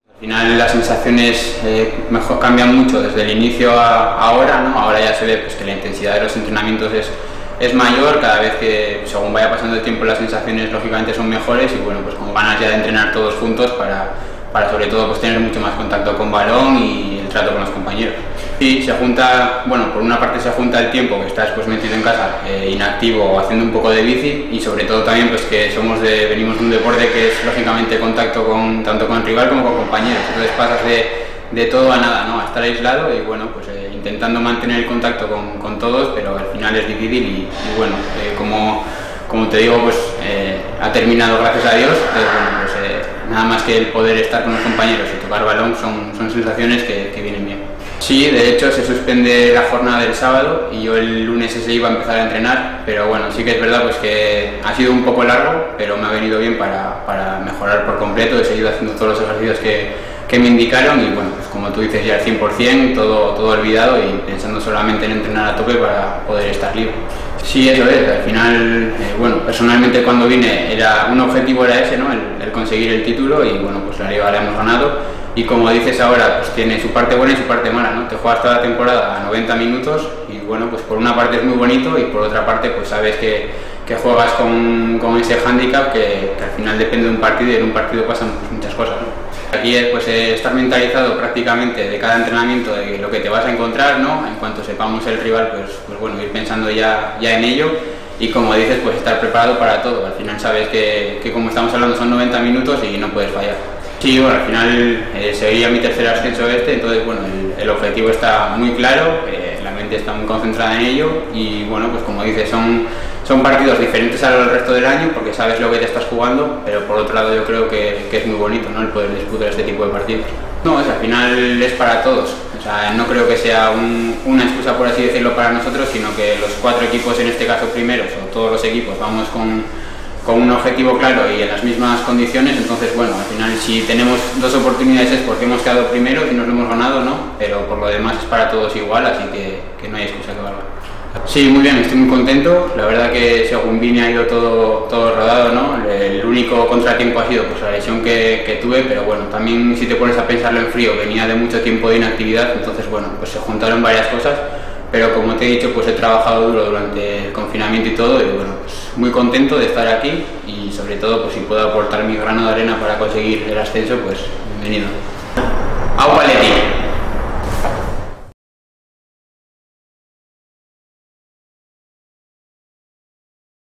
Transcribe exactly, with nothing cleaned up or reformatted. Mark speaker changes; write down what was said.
Speaker 1: Al final las sensaciones eh, mejor cambian mucho desde el inicio a ahora, ¿no? Ahora ya se ve pues, que la intensidad de los entrenamientos es, es mayor, cada vez que según vaya pasando el tiempo las sensaciones lógicamente son mejores y bueno, pues con ganas ya de entrenar todos juntos para, para sobre todo pues, tener mucho más contacto con balón y el trato con los compañeros. Y se junta, bueno, por una parte se junta el tiempo que estás pues metido en casa, eh, inactivo o haciendo un poco de bici y sobre todo también pues que somos de, venimos de un deporte que es lógicamente contacto con, tanto con el rival como con compañeros, entonces pasas de, de todo a nada, ¿no? A estar aislado y bueno, pues eh, intentando mantener el contacto con, con todos, pero al final es difícil y, y bueno, eh, como, como te digo, pues eh, ha terminado gracias a Dios, entonces bueno, pues eh, nada más que el poder estar con los compañeros y tocar balón son, son sensaciones que, que vienen bien. Sí, de hecho se suspende la jornada del sábado y yo el lunes ese iba a empezar a entrenar, pero bueno, sí que es verdad pues que ha sido un poco largo, pero me ha venido bien para, para mejorar por completo, he seguido haciendo todos los ejercicios que, que me indicaron y bueno, pues como tú dices ya al cien por cien, todo, todo olvidado y pensando solamente en entrenar a tope para poder estar libre. Sí, eso es, al final, eh, bueno, personalmente cuando vine era, un objetivo era ese, ¿no? El, el conseguir el título y bueno, pues la liga la hemos ganado. Y como dices ahora, pues tiene su parte buena y su parte mala, ¿no? Te juegas toda la temporada a noventa minutos y bueno, pues por una parte es muy bonito y por otra parte pues sabes que, que juegas con, con ese hándicap que, que al final depende de un partido y en un partido pasan pues, muchas cosas, ¿no? Aquí es pues eh, estar mentalizado prácticamente de cada entrenamiento de lo que te vas a encontrar, ¿no? En cuanto sepamos el rival, pues, pues bueno, ir pensando ya, ya en ello y como dices, pues estar preparado para todo. Al final sabes que, que como estamos hablando son noventa minutos y no puedes fallar. Sí, bueno, al final eh, sería mi tercer ascenso este, entonces bueno, el, el objetivo está muy claro, eh, la mente está muy concentrada en ello y bueno, pues como dices, son, son partidos diferentes al resto del año porque sabes lo que te estás jugando, pero por otro lado yo creo que, que es muy bonito, ¿no? El poder disputar este tipo de partidos. No, es, al final es para todos, o sea, no creo que sea un, una excusa por así decirlo para nosotros, sino que los cuatro equipos en este caso primeros, o todos los equipos, vamos con... con un objetivo claro y en las mismas condiciones, entonces bueno, al final si tenemos dos oportunidades es porque hemos quedado primeros y nos lo hemos ganado, ¿no? Pero por lo demás es para todos igual, así que, que no hay excusa que valga. Sí, muy bien, estoy muy contento, la verdad que según vine ha ido todo, todo rodado, ¿no? El único contratiempo ha sido pues, la lesión que, que tuve, pero bueno, también si te pones a pensarlo en frío, venía de mucho tiempo de inactividad, entonces bueno, pues se juntaron varias cosas. Pero como te he dicho, pues he trabajado duro durante el confinamiento y todo, y bueno, pues muy contento de estar aquí y sobre todo, pues si puedo aportar mi grano de arena para conseguir el ascenso, pues bienvenido. Agua Athletic.